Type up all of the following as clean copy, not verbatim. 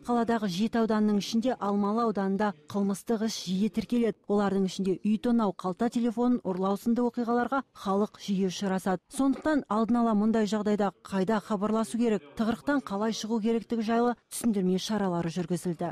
Қаладағы 7 ауданның ішінде Алмалы ауданында қылмыстық іс жиі тіркеледі. Олардың ішінде үй тонау, қалта телефонын ұрлау сынды оқиғаларға халық жиі ұшырасады. Сондықтан алдын ала мұндай жағдайда қайда хабарласу керек, тығырықтан қалай шығу керектігі жайлы түсіндірме шаралары жүргізілді.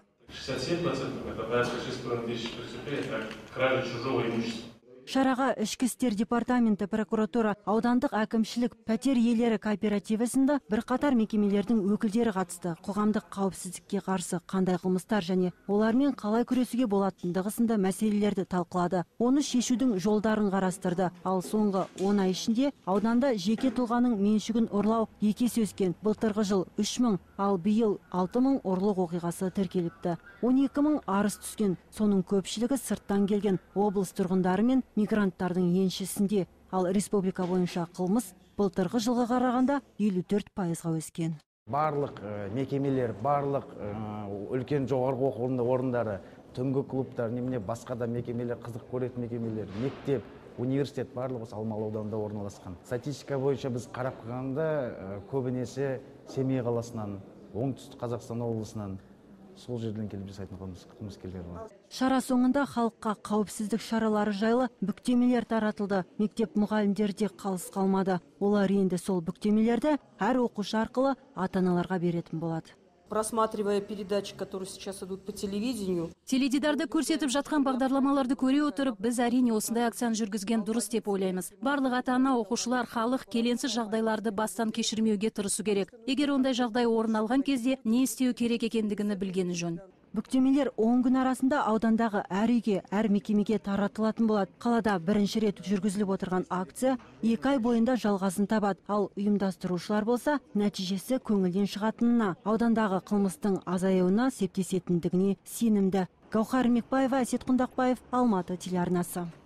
67% это порядка 6,5 тысяч преступлений, это кража чужого имущества. Шараға ішкі істер департаменті, прокуратура, аудандық әкімшілік, пәтер иелері кооперативі сынды бірқатар мекемелердің өкілдері қатысты. Қоғамдық қауіпсіздікке қарсы қандай қылмыстар және олармен қалай күресуге болатындығы сынды мәселелерді талқылады. Оны шешудің жолдарын қарастырды. Ал соңғы 10 ай ішінде ауданда жеке тұлғаның меншігін ұрлау 2 есе өскен. Былтырғы жыл 3000, ал биыл 6000 ұрлық оқиғасы тіркеліпті. 12000 арыз түскен. Соның көпшілігі сырттан келген облыс тұрғындары мен мигранттардың еншісінде. Ал республика бойынша қылмыс былтырғы жылға қарағанда 54%-ға өскен. Барлық мекемелер, барлық үлкен жоғарғы оқу орындары, түнгі клубтар, немене басқа да мекемелер, қызық көретін мекемелер, мектеп, университет барлығы осы Алмалы ауданында орналасқан. Статистика бойынша біз қарап қалғанда көбінесе Семей қаласынан, оңтүстік Қазақстан облысынан сол жерден келіп жасайтын қылмыскерлер бар. Шара соңында халыққа қауіпсіздік шаралары жайлы бүктемелер таратылды. Мектеп мұғалімдері де қалыс қалмады. Олар енді сол бүктемелерді әр оқушы арқылы ата-аналарға беретін болады. Просматривая передачи, которые сейчас идут по телевидению. Теледидарда көрсетіп жатқан бағдарламаларды көре отырып, біз әрине осындай акцияны жүргізген дұрыс деп ойлаймыз. Барлық ата-ана, оқушылар, халық келеңсіз жағдайларды бастан кешірмеуге тырысу керек. Егер ондай жағдай орын алған кезде не істеу керек екендігін білгені жөн. Бүктемелер 10 күн арасында аудандағы әр үйге, әр мекемеге таратылатын болады. Қалада бірінші рет жүргізіліп отырған акция 2 ай бойында жалғасын табады. Ал ұйымдастырушылар болса, нәтижесі көңілден шығатынына, аудандағы қылмыстың азаюына септесетіндігіне сенімді. Гаухар Мекбаева, Әсет Құндақбаев, Алматы телеарнасы.